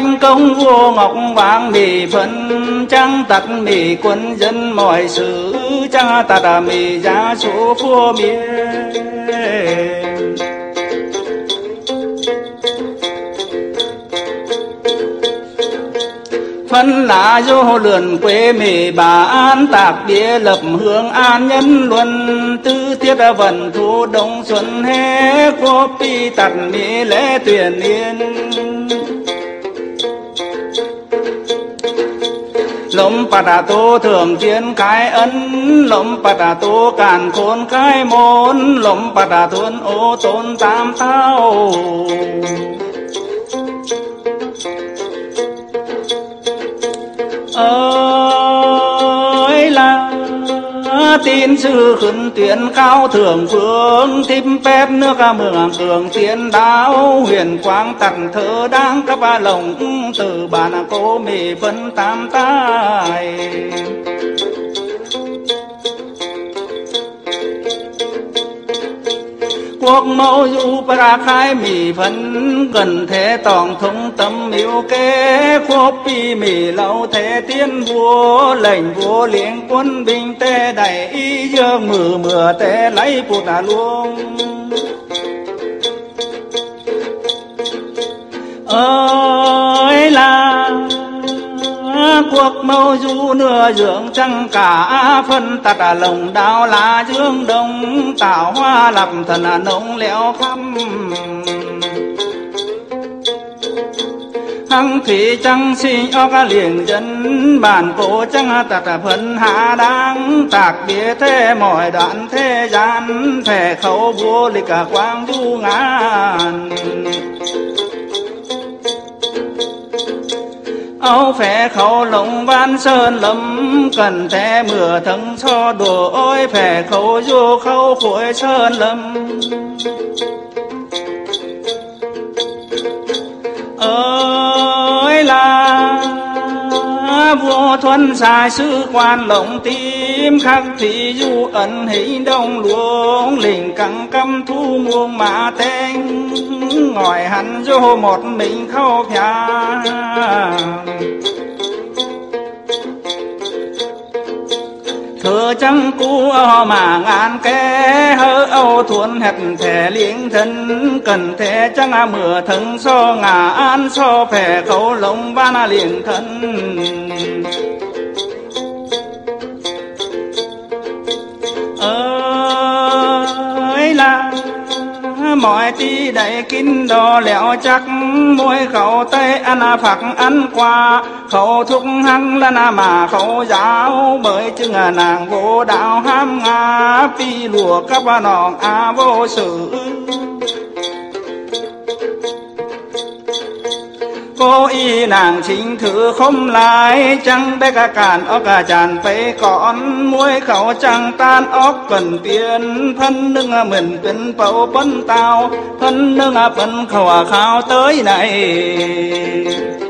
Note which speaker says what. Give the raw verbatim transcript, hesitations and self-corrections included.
Speaker 1: oanh công vua ngọc vàng mì phân trăng tật mì quân dân mọi sự trăng tật mì giá số vua miên phân lá vô lượn quê mì bà an tạc bia lập hương an nhân luân tư tiết vận thu đông xuân hé cô pi tật mì lễ tuyển yên lom bà tô thường thiên khai ân lom bà tô càn khôn khai môn lom bà thuần ô tôn tam thao ơi là tin sư khẩn tuyển cao thượng phương thím phép nước mường cường tiên đáo huyền quang tặng thơ đang cấp ba lồng từ bàn cô mì phân tam tai quốc mẫu du pra khai mì phân cần thế tòng thông tâm miêu kế quốc pi mì lâu thế tiên vua lệnh vua liễn quân binh tê đầy y dương mưa mưa tê lấy bụt à luôn ơi là quốc mẫu du nửa dưỡng trăng cả phân tạt à lồng đào lá dương đông tạo hoa lập thần à nông lẽo khắp hăng thủy trăng sinh óc liền dân bản cổ trăng tạt à phân hạ đáng tạc bia thế mọi đoạn thế gian thể khẩu vua lịch cả quang du ngàn áo phè khẩu lồng ban sơn lâm cần thế mưa thắng cho đồ ôi phè khẩu vô khẩu khối sơn lâm ơi là vua thuần sai sứ quan lồng tim khắc thị du ẩn hình đông luống lình căng căm thu muông mà tên ngồi hắn vô một mình khâu phá thừa trăng cú mà ngàn kế hơ âu thuần hẹp thẻ liếng thân cần thế trăng mưa thân so ngà an so phè khẩu lồng ban liếng thân ơi là mọi tí đầy kín đò lẹo chắc môi khẩu tây ăn phật ăn qua khẩu thúc hăng là mà khẩu giáo bởi chừng nàng vô đạo ham ngã pi lùa cấp nòng a vô sự cô y nàng chính thử không lại chẳng bé cả càn ốc cả tràn phê con muối khẩu chẳng tan ốc cần tiền thân nâng mình bên bầu bấn tao thân nâng bấn khẩu khao tới này